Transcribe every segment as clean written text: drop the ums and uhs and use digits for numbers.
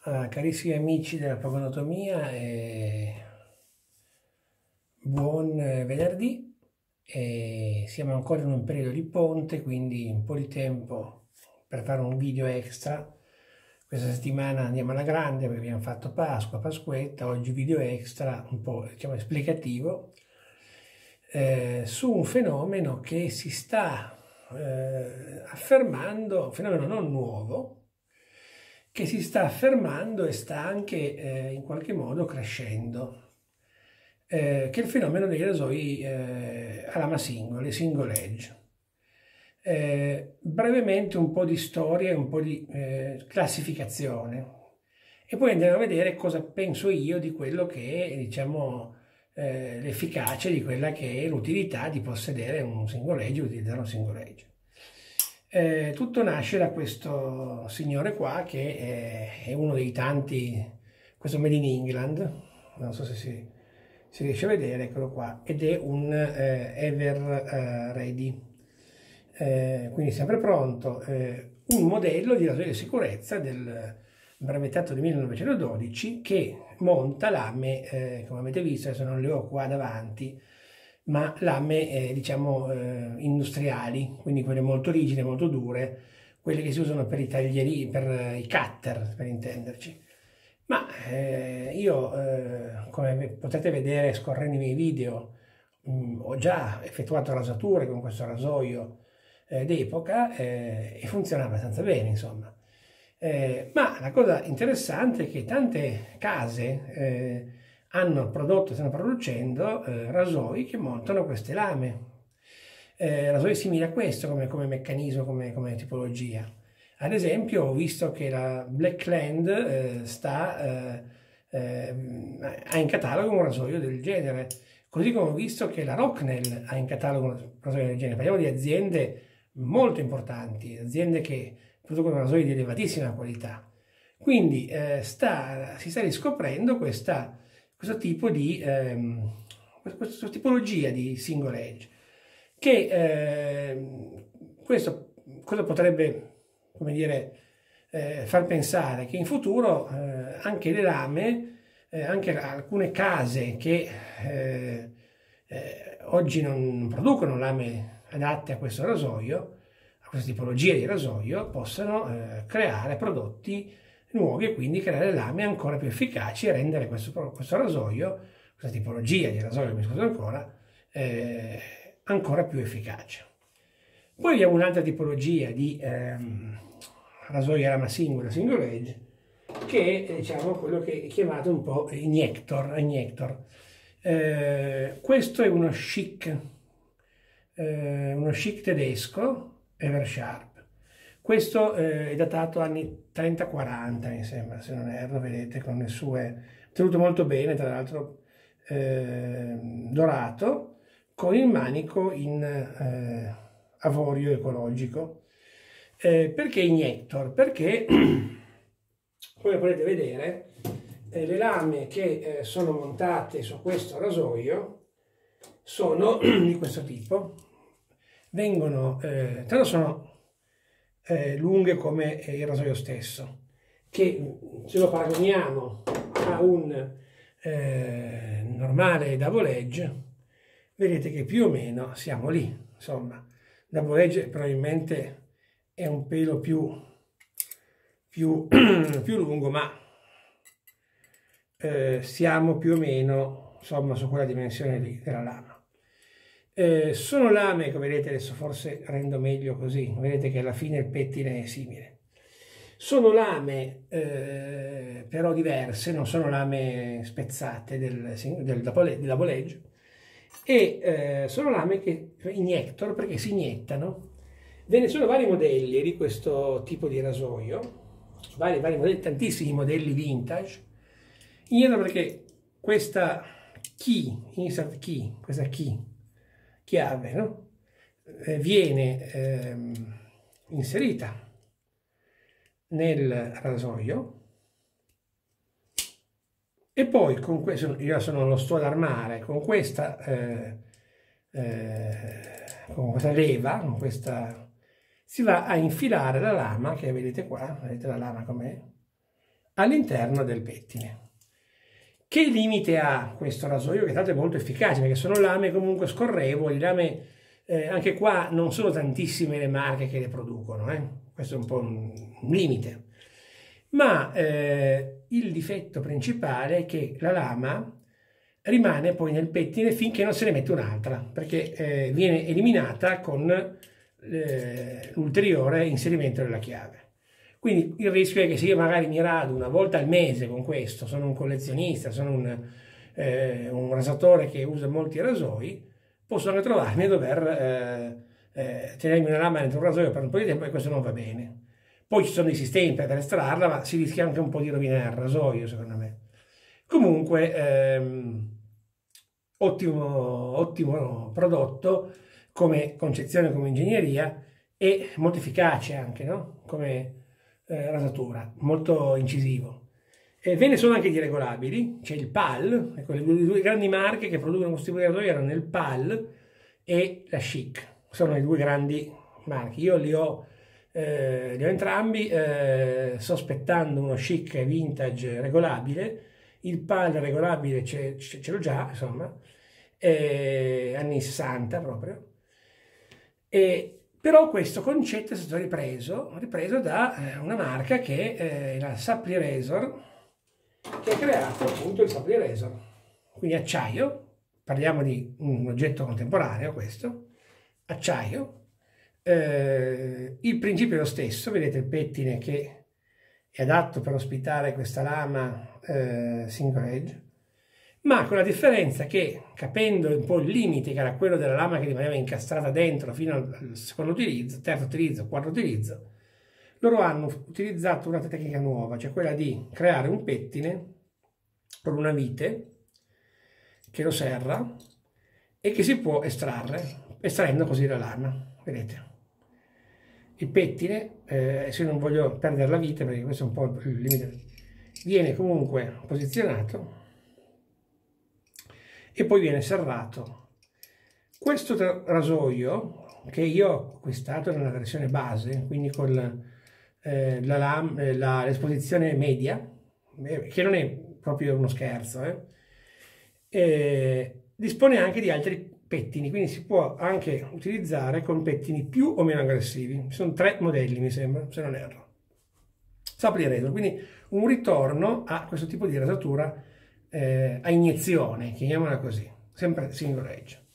Carissimi amici della pogonotomia, buon venerdì. Siamo ancora in un periodo di ponte, quindi un po' di tempo per fare un video extra. Questa settimana andiamo alla grande perché abbiamo fatto Pasqua, Pasquetta. Oggi video extra un po', diciamo, esplicativo su un fenomeno che si sta affermando, un fenomeno non nuovo, che si sta affermando e sta anche in qualche modo crescendo, che è il fenomeno dei rasoi a lama single, single edge. Brevemente un po' di storia e un po' di classificazione, e poi andiamo a vedere cosa penso io di quello che è, diciamo, l'efficacia di quella che è l'utilità di possedere un single edge, utilizzare un single edge. Tutto nasce da questo signore qua che è uno dei tanti, questo Made in England, non so se si riesce a vedere, eccolo qua, ed è un Ever Ready, quindi sempre pronto, un modello di rasoio di sicurezza del brevettato del 1912 che monta lame, come avete visto, adesso non le ho qua davanti, ma lame diciamo industriali, quindi quelle molto rigide, molto dure, quelle che si usano per i taglieri, per i cutter, per intenderci. Ma io, come potete vedere scorrendo i miei video, ho già effettuato rasature con questo rasoio d'epoca e funziona abbastanza bene, insomma. Ma la cosa interessante è che tante case hanno prodotto, stanno producendo rasoi che montano queste lame, rasoi simili a questo come meccanismo, come tipologia. Ad esempio ho visto che la Blackland ha in catalogo un rasoio del genere, così come ho visto che la Rocknell ha in catalogo un rasoio del genere. Parliamo di aziende molto importanti, aziende che producono rasoi di elevatissima qualità. Quindi si sta riscoprendo questa tipologia di single edge, che questo cosa potrebbe, come dire, far pensare che in futuro anche le lame, anche alcune case che oggi non producono lame adatte a questo rasoio, a questa tipologia di rasoio, possano creare prodotti nuovi e quindi creare lame ancora più efficaci e rendere questo rasoio, questa tipologia di rasoio, mi scuso ancora più efficace. Poi abbiamo un'altra tipologia di rasoio a lama singola, single edge, che è, diciamo, quello che è chiamato un po' injector. Questo è uno chic tedesco, Eversharp. Questo è datato anni 30-40, mi sembra, se non erro, vedete, con le sue, tenuto molto bene, tra l'altro dorato, con il manico in avorio ecologico. Perché injector? Perché, come potete vedere, le lame che sono montate su questo rasoio sono di questo tipo, tanto sono lunghe come il rasoio stesso, che se lo paragoniamo a un normale double edge, vedete che più o meno siamo lì. Insomma, double edge probabilmente è un pelo più lungo, ma siamo più o meno, insomma, su quella dimensione lì della lama. Sono lame che vedete, adesso forse rendo meglio così, vedete che alla fine il pettine è simile. Sono lame però diverse, non sono lame spezzate del double edge, e sono lame che injector perché si iniettano. Ve ne sono vari modelli di questo tipo di rasoio, vari modelli, tantissimi modelli vintage. Io perché questa insert key, questa chiave, no? Viene inserita nel rasoio, e poi con questo, io adesso non lo sto ad armare, con questa leva, con questa, si va a infilare la lama, che vedete qua, vedete la lama com'è, all'interno del pettine. Che limite ha questo rasoio? Che tanto è molto efficace, perché sono lame comunque scorrevoli, lame, anche qua non sono tantissime le marche che le producono, questo è un po' un limite. Ma il difetto principale è che la lama rimane poi nel pettine finché non se ne mette un'altra, perché viene eliminata con l'ulteriore inserimento della chiave. Quindi il rischio è che se io magari mi rado una volta al mese con questo, sono un collezionista, sono un rasatore che usa molti rasoi, posso anche trovarmi a dover tenermi una lama dentro un rasoio per un po' di tempo e questo non va bene. Poi ci sono dei sistemi per estrarla, ma si rischia anche un po' di rovinare il rasoio, secondo me. Comunque, ottimo prodotto come concezione, come ingegneria e molto efficace anche, no? Come rasatura, molto incisivo. Ve ne sono anche di regolabili, c'è il PAL, ecco, le due grandi marche che producono questo tipo di rasoio erano il PAL e la Chic, sono le due grandi marche. Io li ho entrambi, sospettando uno Chic vintage regolabile. Il PAL regolabile ce l'ho già, insomma, anni 60 proprio. Però questo concetto è stato ripreso da una marca che è la Sapli Razor, che ha creato appunto il Sapli Razor. Quindi acciaio, parliamo di un oggetto contemporaneo questo, acciaio. Il principio è lo stesso, vedete il pettine che è adatto per ospitare questa lama single edge, ma con la differenza che, capendo un po' il limite che era quello della lama che rimaneva incastrata dentro fino al secondo utilizzo, terzo utilizzo, quarto utilizzo, loro hanno utilizzato una tecnica nuova, cioè quella di creare un pettine con una vite che lo serra e che si può estrarre, estraendo così la lama, vedete? Il pettine, se non voglio perdere la vite, perché questo è un po' il limite, viene comunque posizionato e poi viene serrato. Questo rasoio che io ho acquistato nella versione base, quindi con l'esposizione media, che non è proprio uno scherzo, dispone anche di altri pettini, quindi si può anche utilizzare con pettini più o meno aggressivi. Ci sono 3 modelli, mi sembra, se non erro. Sapli Razor, quindi un ritorno a questo tipo di rasatura a iniezione, chiamiamola così, sempre single edge.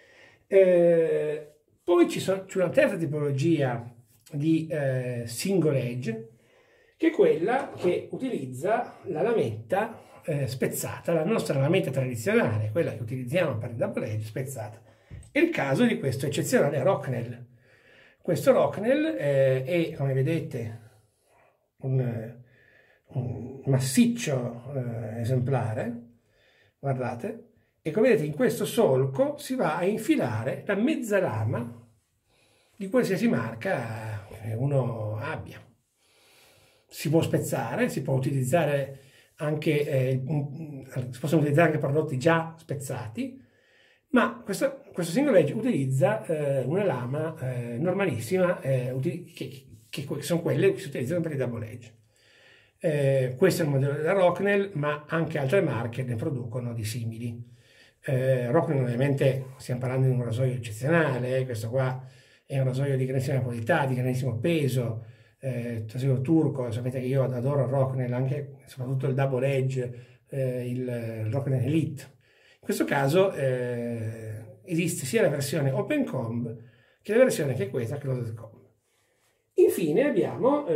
Poi c'è una terza tipologia di single edge, che è quella che utilizza la lametta spezzata, la nostra lametta tradizionale, quella che utilizziamo per il double edge spezzata. È il caso di questo eccezionale Rocknell. Questo Rocknell è, come vedete, un massiccio esemplare, guardate, e come vedete in questo solco si va a infilare la mezza lama di qualsiasi marca uno abbia. Si può spezzare, si può utilizzare anche, si possono utilizzare anche prodotti già spezzati, ma questo single edge utilizza una lama normalissima, che sono quelle che si utilizzano per i double edge. Questo è il modello della Rocknell, ma anche altre marche ne producono di simili. Rocknell ovviamente stiamo parlando di un rasoio eccezionale, questo qua è un rasoio di grandissima qualità, di grandissimo peso, rasoio turco, sapete che io adoro Rocknell, anche soprattutto il double edge, il Rocknell Elite. In questo caso esiste sia la versione Open Comb che la versione che è questa, Closed Comb. Infine abbiamo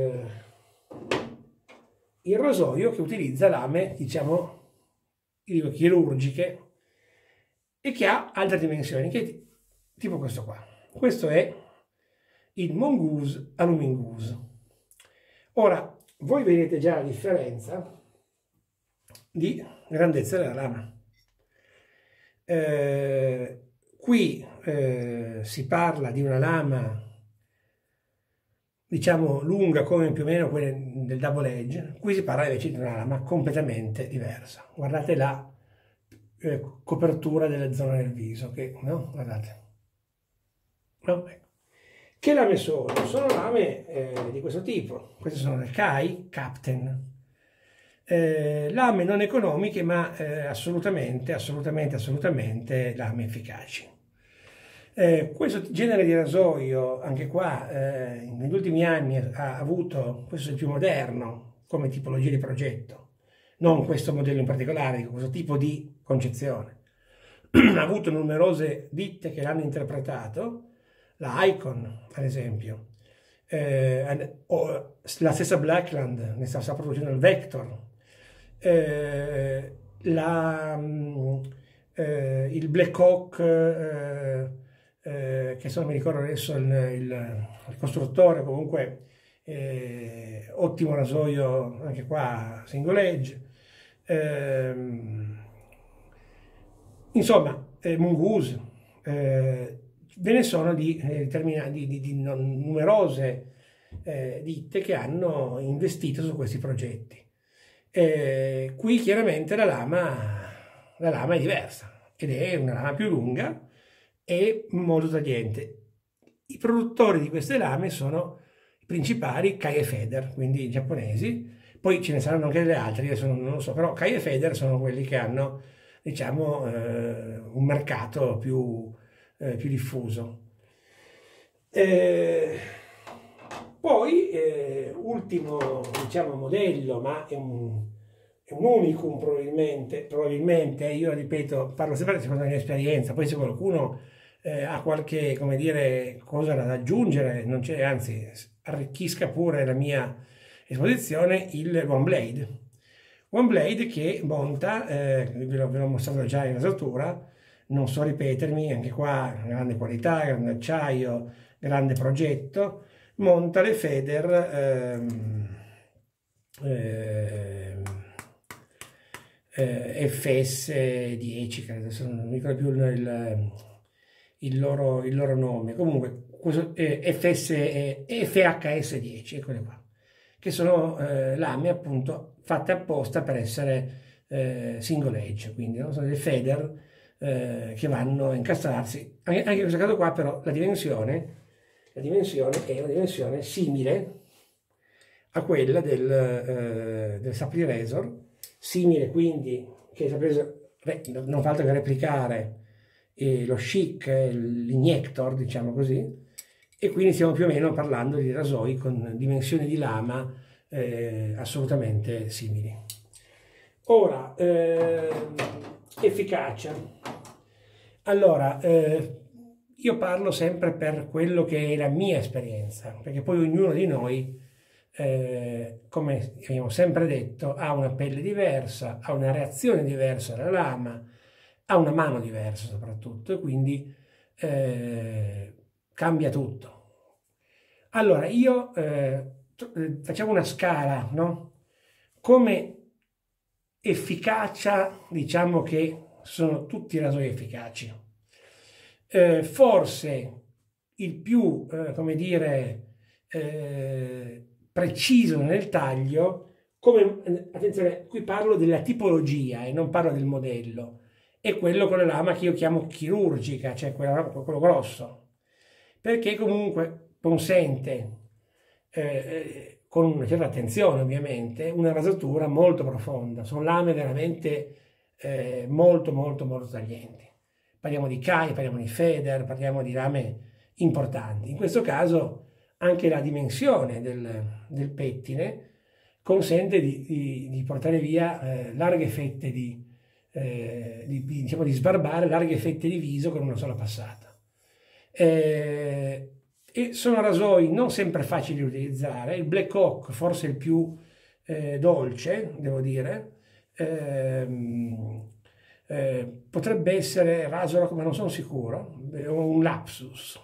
il rasoio che utilizza lame, diciamo, io dico chirurgiche, e che ha altre dimensioni, che è tipo questo qua. Questo è il Mongoose Alumingoose. Ora, voi vedete già la differenza di grandezza della lama. Qui si parla di una lama, diciamo, lunga come più o meno quelle del double edge. Qui si parla invece di una lama completamente diversa. Guardate la copertura delle zone del viso, che, no? Guardate. No? Ecco. Che lame sono? Sono lame di questo tipo. Queste sono le Kai Captain. lame non economiche, ma assolutamente lame efficaci. Questo genere di rasoio, anche qua, negli ultimi anni ha avuto, questo è il più moderno come tipologia di progetto, non questo modello in particolare, questo tipo di concezione. Ha avuto numerose ditte che l'hanno interpretato, la Icon, ad esempio, o la stessa Blackland ne sta producendo il Vector, il Black Hawk, che se non mi ricordo adesso il costruttore, comunque ottimo rasoio anche qua, single edge. Insomma, Mongoose, ve ne sono di numerose ditte che hanno investito su questi progetti. Qui chiaramente la lama è diversa ed è una lama più lunga e molto tagliente. I produttori di queste lame sono i principali Kai e Feder, quindi i giapponesi, poi ce ne saranno anche delle altre, adesso non lo so, però Kai e Feder sono quelli che hanno, diciamo, un mercato più diffuso. Poi, ultimo, diciamo, modello, ma è un unicum probabilmente, io ripeto, parlo sempre secondo la mia esperienza, poi se qualcuno ha qualche, come dire, cosa da aggiungere, non c'è, anzi, arricchisca pure la mia esposizione, il One Blade. One Blade che monta, ve l'ho mostrato già in rasatura, non so ripetermi, anche qua grande qualità, grande acciaio, grande progetto, monta le Feder FS10, adesso non mi ricordo più il loro nome, comunque FHS10, eccole qua, che sono lame appunto fatte apposta per essere single edge, quindi no? Sono delle Feder che vanno a incastrarsi. Anche in questo caso qua però la dimensione è una dimensione simile a quella del Sapri Razor, simile quindi che il Sapri Razor non fa altro che replicare lo Chic, l'injector, diciamo così, e quindi stiamo più o meno parlando di rasoi con dimensioni di lama assolutamente simili. Ora, efficacia. Allora, io parlo sempre per quello che è la mia esperienza, perché poi ognuno di noi, come abbiamo sempre detto, ha una pelle diversa, ha una reazione diversa alla lama, ha una mano diversa soprattutto, e quindi cambia tutto. Allora, io facciamo una scala, no? Come efficacia, diciamo che sono tutti rasoi efficaci. Forse il più, come dire, preciso nel taglio, attenzione, qui parlo della tipologia e non parlo del modello, è quello con la lama che io chiamo chirurgica, cioè quello grosso, perché comunque consente, con una certa attenzione ovviamente, una rasatura molto profonda. Sono lame veramente molto taglienti. Parliamo di Kai, parliamo di Feder, parliamo di lame importanti. In questo caso anche la dimensione del pettine consente di portare via larghe fette diciamo di sbarbare larghe fette di viso con una sola passata. E sono rasoi non sempre facili da utilizzare. Il Black Hawk forse è il più dolce, devo dire. Potrebbe essere Razor, ma non sono sicuro. Un lapsus,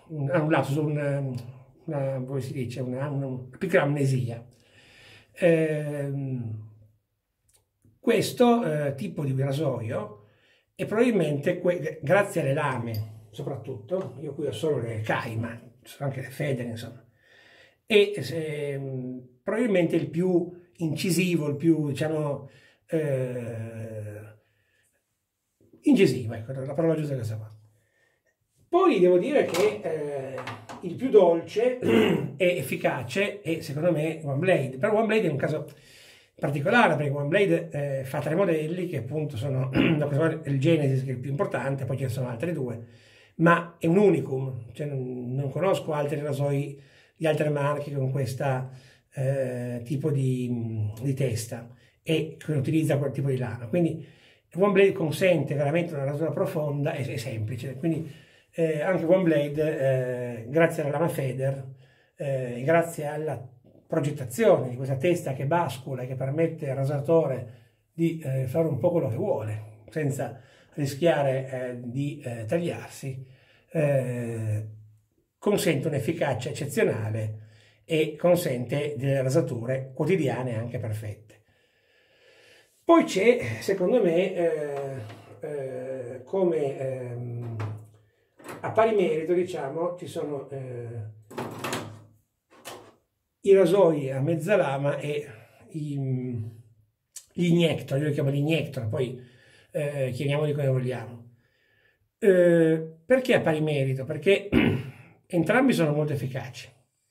come si dice, una piccola amnesia. Questo tipo di rasoio è probabilmente, grazie alle lame soprattutto, io qui ho solo le Kai, ma ci sono anche le Feder, insomma, e probabilmente il più incisivo, il più, diciamo, incisivo, ecco, la parola giusta è questa qua. Poi devo dire che il più dolce e efficace è secondo me One Blade, però One Blade è un caso in particolare perché OneBlade fa 3 modelli che appunto sono il Genesis, che è il più importante, poi ce ne sono altri 2, ma è un unicum, cioè non conosco altri rasoi di altre marche con questo tipo di testa e che utilizza quel tipo di lama. Quindi OneBlade consente veramente una rasura profonda e semplice, quindi anche OneBlade, grazie alla lama Feder, grazie alla progettazione di questa testa che bascula e che permette al rasatore di fare un po' quello che vuole, senza rischiare di tagliarsi, consente un'efficacia eccezionale e consente delle rasature quotidiane anche perfette. Poi c'è, secondo me, come a pari merito, diciamo, ci sono i rasoi a mezza lama e gli injector, io li chiamo gli injector, poi chiamiamoli come vogliamo. Perché a pari merito? Perché entrambi sono molto efficaci.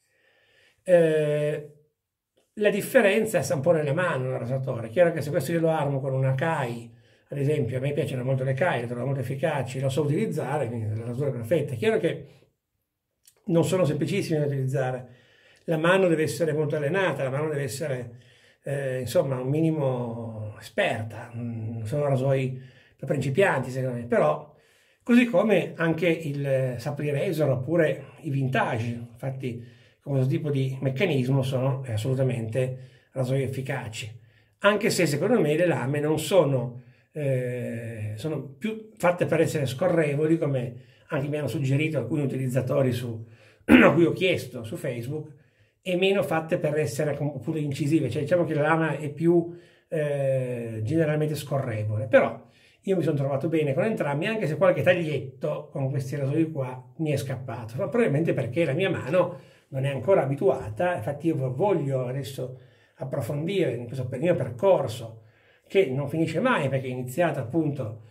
La differenza sta un po' nelle mani del rasatore. È chiaro che se questo io lo armo con una Kai, ad esempio, a me piacciono molto le Kai, le trovo molto efficaci, lo so utilizzare, quindi la rasura è perfetta. È chiaro che non sono semplicissime da utilizzare. La mano deve essere molto allenata, la mano deve essere insomma un minimo esperta, non sono rasoi per principianti secondo me, però così come anche il Sapri Razor oppure i vintage, infatti con questo tipo di meccanismo sono assolutamente rasoi efficaci, anche se secondo me le lame non sono, sono più fatte per essere scorrevoli, come anche mi hanno suggerito alcuni utilizzatori a cui ho chiesto su Facebook, e meno fatte per essere appunto incisive, cioè diciamo che la lama è più generalmente scorrevole, però io mi sono trovato bene con entrambi, anche se qualche taglietto con questi rasoi qua mi è scappato, ma probabilmente perché la mia mano non è ancora abituata. Infatti io voglio adesso approfondire in questo mio percorso, che non finisce mai perché è iniziato appunto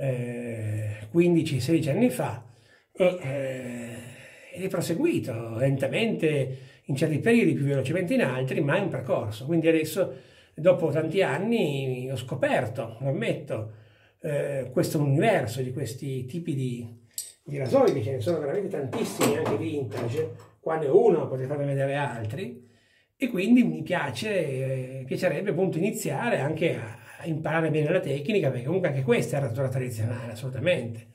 15-16 anni fa ed è proseguito lentamente in certi periodi, più velocemente in altri, ma è un percorso. Quindi adesso, dopo tanti anni, ho scoperto, lo ammetto, questo universo di questi tipi di rasoi, che ce ne sono veramente tantissimi, anche vintage. Qua ne ho uno, potete farne vedere altri, e quindi mi piacerebbe appunto iniziare anche a imparare bene la tecnica, perché comunque anche questa è la rasura tradizionale, assolutamente.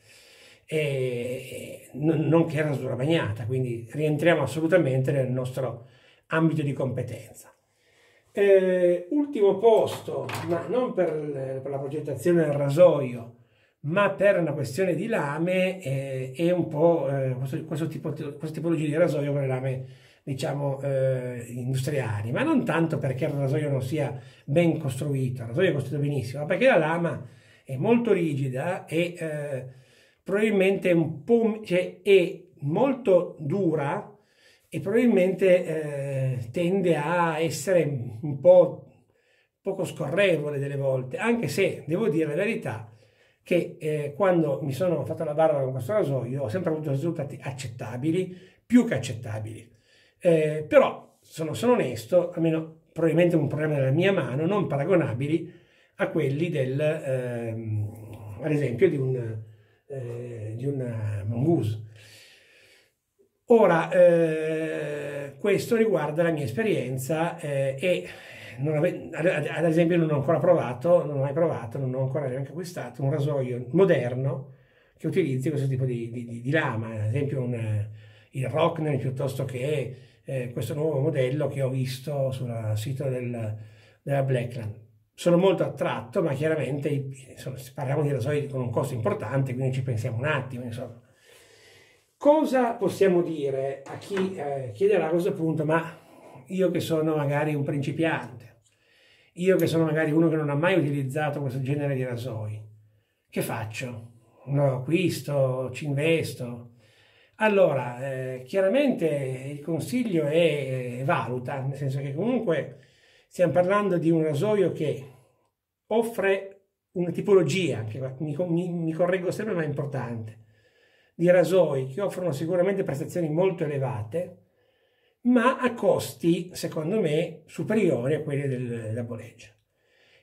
E non che era rasura bagnata, quindi rientriamo assolutamente nel nostro ambito di competenza. Ultimo posto, ma non per la progettazione del rasoio, ma per una questione di lame, è un po' questa tipologia di rasoio con le lame, diciamo, industriali, ma non tanto perché il rasoio non sia ben costruito, il rasoio è costruito benissimo, ma perché la lama è molto rigida e probabilmente è molto dura e probabilmente tende a essere un po' poco scorrevole delle volte, anche se devo dire la verità che quando mi sono fatto la barba con questo rasoio ho sempre avuto risultati accettabili, più che accettabili, però sono onesto, almeno probabilmente è un problema della mia mano, non paragonabili a quelli ad esempio di un mongoose. Ora, questo riguarda la mia esperienza e ad esempio non ho ancora provato, non ho mai provato, non ho ancora neanche acquistato un rasoio moderno che utilizzi questo tipo di lama, ad esempio il Rockner, piuttosto che questo nuovo modello che ho visto sul sito della Blackland. Sono molto attratto, ma chiaramente parliamo di rasoi con un costo importante, quindi ci pensiamo un attimo, insomma. Cosa possiamo dire a chi chiederà a questo punto, ma io che sono magari un principiante, io che sono magari uno che non ha mai utilizzato questo genere di rasoi, che faccio? Lo acquisto, ci investo? Allora, chiaramente il consiglio è valuta, nel senso che comunque stiamo parlando di un rasoio che offre una tipologia, che mi correggo sempre ma è importante, di rasoi che offrono sicuramente prestazioni molto elevate, ma a costi, secondo me, superiori a quelli della boleggia.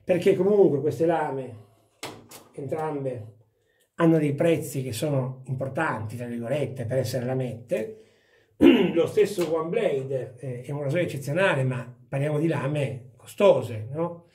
perché comunque queste lame, entrambe, hanno dei prezzi che sono importanti, tra virgolette, per essere lamette. Lo stesso One Blade è un rasoio eccezionale, ma parliamo di lame costose, no?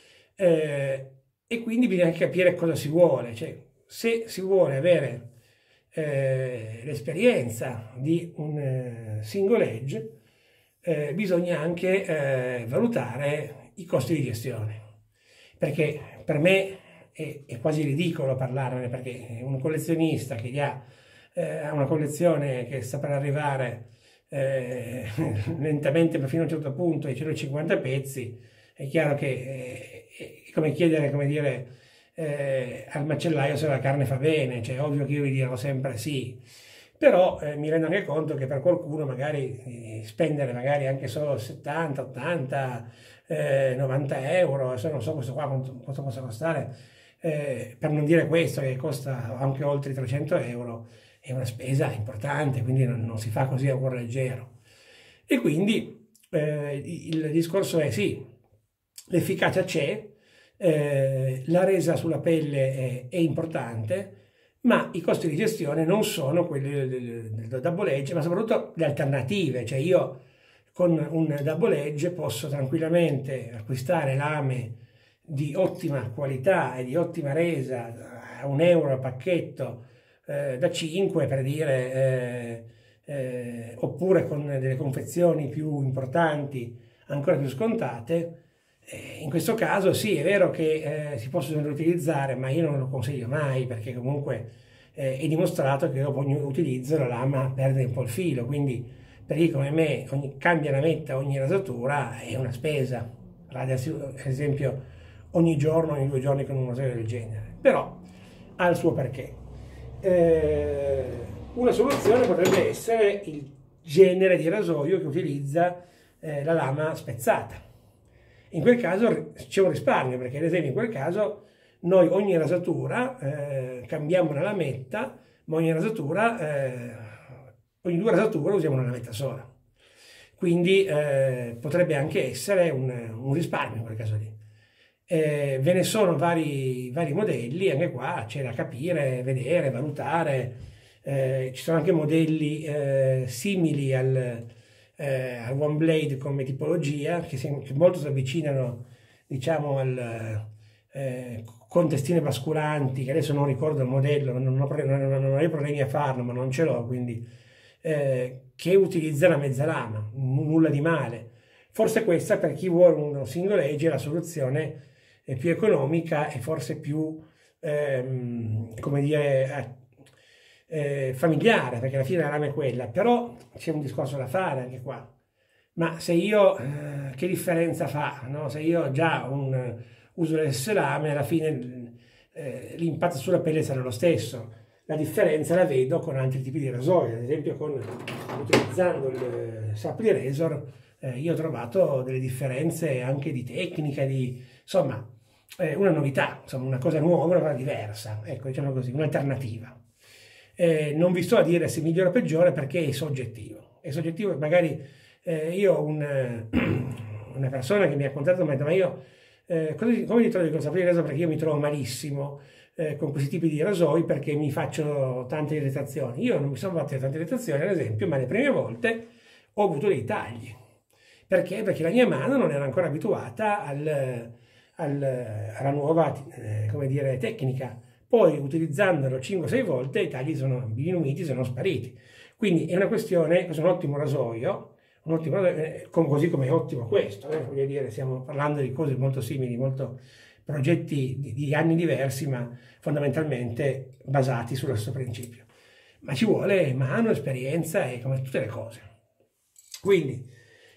E quindi bisogna anche capire cosa si vuole, cioè se si vuole avere l'esperienza di un single edge, bisogna anche valutare i costi di gestione, perché per me è quasi ridicolo parlarne, perché un collezionista che ha una collezione che sta per arrivare lentamente fino a un certo punto ai 150 pezzi, è chiaro che è come chiedere, come dire, al macellaio se la carne fa bene, cioè è ovvio che io vi dirò sempre sì, però mi rendo anche conto che per qualcuno magari spendere magari anche solo 70, 80, 90 euro, adesso non so questo qua quanto possa costare, per non dire questo che costa anche oltre i 300 euro, è una spesa importante, quindi non si fa così a cuore leggero. E quindi il discorso è sì, l'efficacia c'è, la resa sulla pelle è importante, ma i costi di gestione non sono quelli del double edge, ma soprattutto le alternative. Cioè io con un double edge posso tranquillamente acquistare lame di ottima qualità e di ottima resa a €1 a pacchetto, da 5 per dire, oppure con delle confezioni più importanti, ancora più scontate. In questo caso sì, è vero che si possono riutilizzare, ma io non lo consiglio mai, perché comunque è dimostrato che dopo ogni utilizzo la lama perde un po' il filo, quindi per chi come me cambia lametta ogni rasatura è una spesa, ad esempio ogni giorno, ogni 2 giorni con un rasoio del genere, però ha il suo perché. Una soluzione potrebbe essere il genere di rasoio che utilizza la lama spezzata. In quel caso c'è un risparmio, perché ad esempio in quel caso noi ogni rasatura cambiamo una lametta, ma ogni 2 rasature usiamo una lametta sola. Quindi potrebbe anche essere un risparmio in quel caso lì. Ve ne sono vari modelli, anche qua c'è da capire, vedere, valutare. Ci sono anche modelli simili al One Blade come tipologia, che molto si avvicinano, diciamo, con testine basculanti, che adesso non ricordo il modello, non ho problemi a farlo, ma non ce l'ho, quindi che utilizzano a mezza lama, nulla di male. Forse questa per chi vuole uno single edge è la soluzione più economica e forse più, come dire, familiare, perché alla fine la lama è quella, però c'è un discorso da fare anche qua. Ma se io, che differenza fa, no? Se io già uso le stesse lame, alla fine l'impatto sulla pelle sarà lo stesso. La differenza la vedo con altri tipi di rasoi, ad esempio utilizzando il Sapli Razor, io ho trovato delle differenze anche di tecnica, insomma, una novità, insomma, una cosa nuova, una cosa diversa, ecco, diciamo così, un'alternativa. Non vi sto a dire se migliore o peggiore perché è soggettivo. È soggettivo, magari io ho una persona che mi ha contattato e mi ha detto: ma io come ti trovi con Sapli Razor? Perché io mi trovo malissimo con questi tipi di rasoi perché mi faccio tante irritazioni. Io non mi sono fatto tante irritazioni, ad esempio, ma le prime volte ho avuto dei tagli. Perché? Perché la mia mano non era ancora abituata alla nuova, come dire, tecnica. Poi utilizzandolo 5-6 volte i tagli sono diminuiti, sono spariti. Quindi è una questione, questo è un ottimo rasoio, così come è ottimo questo, voglio dire, stiamo parlando di cose molto simili, molto progetti di anni diversi, ma fondamentalmente basati sullo stesso principio. Ma ci vuole mano, esperienza e come tutte le cose. Quindi,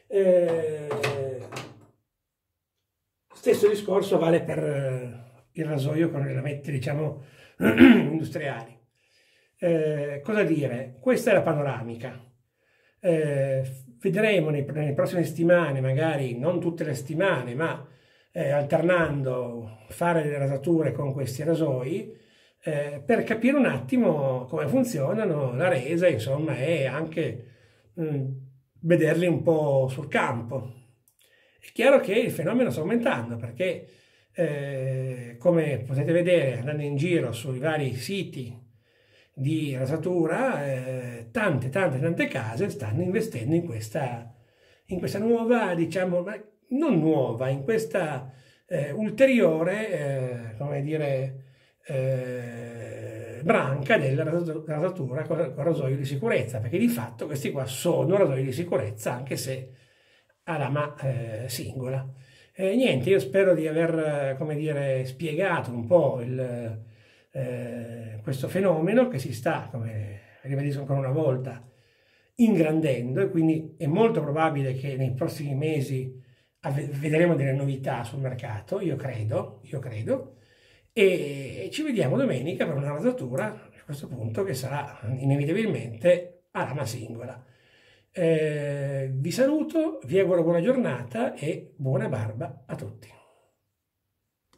stesso discorso vale per il rasoio con le lamette, diciamo, industriali. Cosa dire? Questa è la panoramica. Vedremo nelle prossime settimane, magari non tutte le settimane, ma alternando, fare delle rasature con questi rasoi per capire un attimo come funzionano, la resa, insomma, e anche vederli un po' sul campo. È chiaro che il fenomeno sta aumentando perché come potete vedere andando in giro sui vari siti di rasatura, tante case stanno investendo in questa nuova, diciamo, ma non nuova, in questa ulteriore, come dire, branca della rasatura con rasoio di sicurezza, perché di fatto questi qua sono rasoi di sicurezza, anche se a lama singola. Niente, io spero di aver, come dire, spiegato un po' questo fenomeno che si sta, come ribadisco ancora una volta, ingrandendo, e quindi è molto probabile che nei prossimi mesi vedremo delle novità sul mercato, io credo, e ci vediamo domenica per una rasatura a questo punto che sarà inevitabilmente a lama singola. Vi saluto, vi auguro buona giornata e buona barba a tutti.